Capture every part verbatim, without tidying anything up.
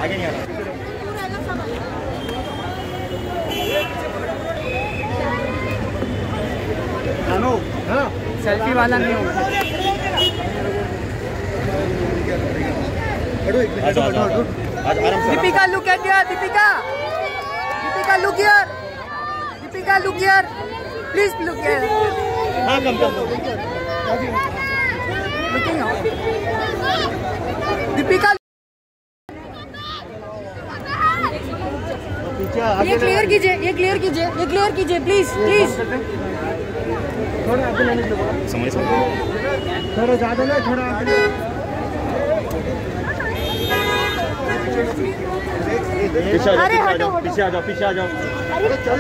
आगे नहीं आना। अनु हाँ सेल्फी वाला नहीं होगा। Deepika look at here, Deepika Deepika look here, Deepika look here, please look here. हाँ कम कम लुकिंग दीपिका। ये क्लियर कीजिए, ये क्लियर कीजिए, ये क्लियर कीजिए प्लीज प्लीज। थोड़ा आगे लेने के लिए समझ समझ थोड़ा ज्यादा ना, थोड़ा आगे। पीछे आ जाओ, पीछे आ जाओ, पीछे आ जाओ। अरे चलो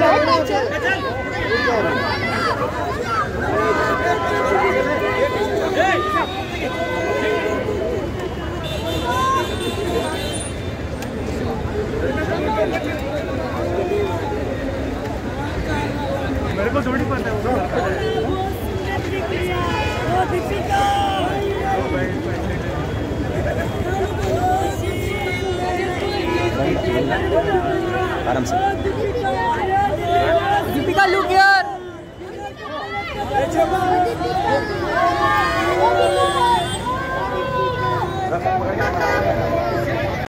मेरे को थोड़ी पता है वो दीपिका। आराम से दीपिका लुक हियर। रख